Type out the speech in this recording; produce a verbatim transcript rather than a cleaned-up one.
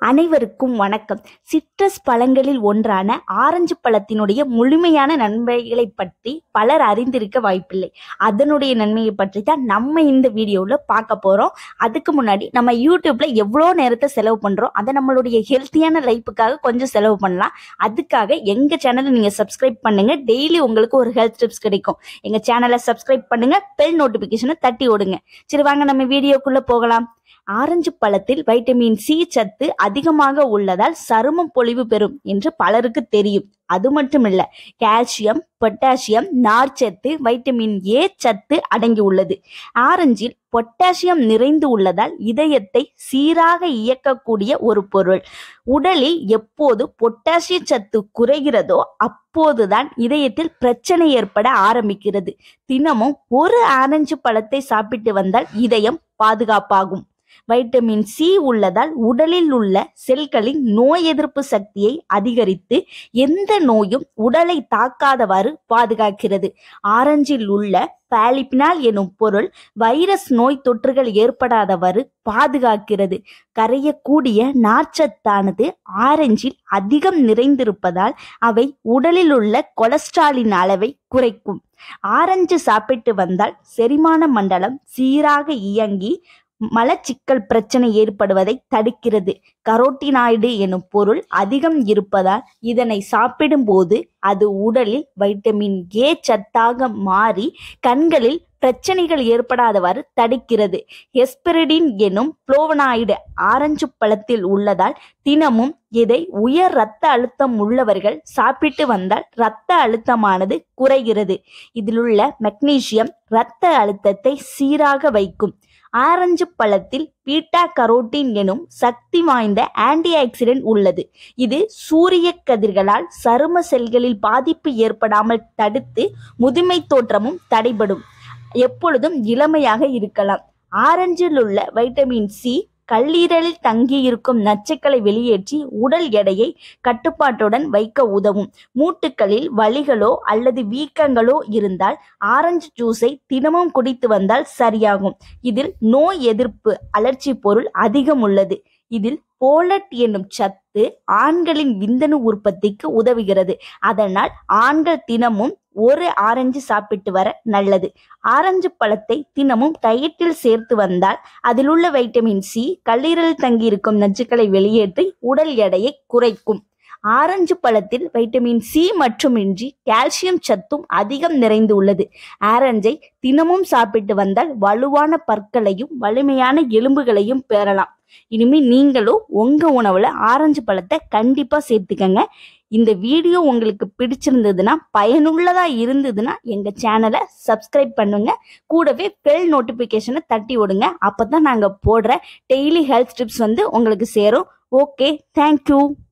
அனைவருக்கும் வணக்கம். சிட்ரஸ் பழங்களில் ஒன்றான ஆரஞ்சு பழத்தினுடைய முழுமையான நன்மைகளை பற்றி பலர் அறிந்திருக்க வாய்ப்பில்லை. அதனுடைய நன்மையை பற்றி தான் நம்ம இந்த வீடியோவில் பார்க்க போகிறோம். அதுக்கு முன்னாடி நம்ம யூடியூப்ல எவ்வளோ நேரத்தை செலவு பண்ணுறோம், அதை நம்மளுடைய ஹெல்த்தியான லைஃபுக்காக கொஞ்சம் செலவு பண்ணலாம். அதுக்காக எங்கள் சேனலை நீங்கள் சப்ஸ்கிரைப் பண்ணுங்க. டெய்லி உங்களுக்கு ஒரு ஹெல்த் டிப்ஸ் கிடைக்கும். எங்கள் சேனலை சப்ஸ்கிரைப் பண்ணுங்க, பெல் நோட்டிஃபிகேஷனை தட்டி ஓடுங்க. சரி, வாங்க நம்ம வீடியோக்குள்ளே போகலாம். ஆரஞ்சு பழத்தில் வைட்டமின் சி சத்து அதிகமாக உள்ளதால் சருமம் பொலிவு பெறும் என்று பலருக்கு தெரியும். அது மட்டுமில்ல, கால்சியம், பொட்டாசியம், நார்ச்சத்து, வைட்டமின் ஏ சத்து அடங்கி உள்ளது. ஆரஞ்சில் பொட்டாசியம் நிறைந்து உள்ளதால் இதயத்தை சீராக இயக்கக்கூடிய ஒரு பொருள். உடலில் எப்போது பொட்டாசிய சத்து குறைகிறதோ அப்போதுதான் இதயத்தில் பிரச்சனை ஏற்பட ஆரம்பிக்கிறது. தினமும் ஒரு ஆரஞ்சு பழத்தை சாப்பிட்டு வந்தால் இதயம் பாதுகாப்பாகும். வைட்டமின் சி உள்ளதால் உடலில் உள்ள செல்களின் நோய் எதிர்ப்பு சக்தியை அதிகரித்து எந்த நோயும் உடலை தாக்காதவாறு பாதுகாக்கிறது. ஆரஞ்சில் உள்ள பாலிபினால் எனும் பொருள் வைரஸ் நோய் தொற்றுகள் ஏற்படாதவாறு பாதுகாக்கிறது. கரையக்கூடிய நார்ச்சத்தானது ஆரஞ்சில் அதிகம் நிறைந்திருப்பதால் அவை உடலில் உள்ள கொலஸ்ட்ராலின் அளவை குறைக்கும். ஆரஞ்சு சாப்பிட்டு வந்தால் செரிமான மண்டலம் சீராக இயங்கி மலச்சிக்கல் பிரச்சனை ஏற்படுவதை தடுக்கிறது. கரோட்டினாய்டு எனும் பொருள் அதிகம் இருப்பதால் இதனை சாப்பிடும் போது அது உடலில் வைட்டமின் ஏ சத்தாக மாறி கண்களில் பிரச்சனைகள் ஏற்படாதவாறு தடுக்கிறது. எஸ்பெரிடின் எனும் புளோவனாய்டு ஆரஞ்சு பழத்தில் உள்ளதால் தினமும் இதை உயர் இரத்த அழுத்தம் உள்ளவர்கள் சாப்பிட்டு வந்தால் இரத்த அழுத்தமானது குறைகிறது. இதிலுள்ள மெக்னீசியம் இரத்த அழுத்தத்தை சீராக வைக்கும். ஆரஞ்சு பழத்தில் பீட்டா கரோட்டின் எனும் சக்தி வாய்ந்த ஆன்டி ஆக்சிடென்ட் உள்ளது. இது சூரிய கதிர்களால் சரும செல்களில் பாதிப்பு ஏற்படாமல் தடுத்து முதுமை தோற்றமும் தடைபடும். எப்பொழுதும் இளமையாக இருக்கலாம். ஆரஞ்சில் உள்ள வைட்டமின் சி கல்லீரலில் தங்கியிருக்கும் நச்சுக்களை வெளியேற்றி உடல் எடையை கட்டுப்பாட்டுடன் வைக்க உதவும். மூட்டுகளில் வலிகளோ அல்லது வீக்கங்களோ இருந்தால் ஆரஞ்சு ஜூஸை தினமும் குடித்து வந்தால் சரியாகும். இதில் நோய் எதிர்ப்பு அலர்ச்சி பொருள் அதிகம் உள்ளது. இதில் போலட் என்னும் சத்து ஆண்களின் விந்தணு உற்பத்திக்கு உதவுகிறது. அதனால் ஆண்கள் தினமும் ஒரு ஆரஞ்சு சாப்பிட்டு வர நல்லது. ஆரஞ்சு பழத்தை தினமும் டயட்டில் சேர்த்து வந்தால் அதில் உள்ள வைட்டமின் சி கல்லீரலில் தங்கியிருக்கும் நச்சுக்களை வெளியேற்றி உடல் எடையை குறைக்கும். ஆரஞ்சு பழத்தில் வைட்டமின் சி மட்டுமின்றி கால்சியம் சத்தும் அதிகம் நிறைந்து உள்ளது. ஆரஞ்சை தினமும் சாப்பிட்டு வந்தால் வலுவான பற்களையும் வலிமையான எலும்புகளையும் பெறலாம். இனிமே நீங்களும் உங்க உணவுல ஆரஞ்சு பழத்தை கண்டிப்பா சேர்த்துக்கங்க. இந்த வீடியோ உங்களுக்கு பிடிச்சிருந்ததுன்னா, பயனுள்ளதா இருந்ததுன்னா எங்க சேனலை சப்ஸ்கிரைப் பண்ணுங்க. கூடவே பெல் நோட்டிபிகேஷனை தட்டி விடுங்க. அப்பதான் நாங்க போடுற டெய்லி ஹெல்த் டிப்ஸ் வந்து உங்களுக்கு சேரும். Okay, thank you.